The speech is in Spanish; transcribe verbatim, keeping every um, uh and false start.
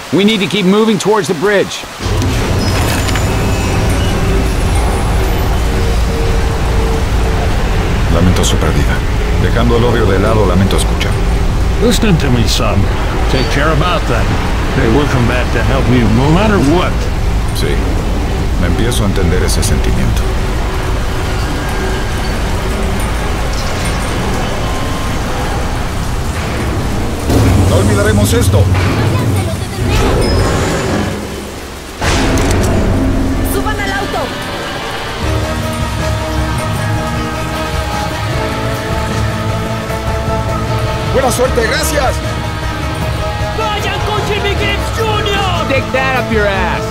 We need to keep moving towards the bridge. Lamento su pérdida. Dejando el odio de lado, lamento escuchar. Listen to me, son. Take care about that. They will come back to help you, no matter what. Sí. Me empiezo a entender ese sentimiento. No olvidaremos esto. ¡Suban al auto! ¡Buena suerte! ¡Gracias! ¡Vayan con Jimmy Gibbs junior! Stick that up your ass.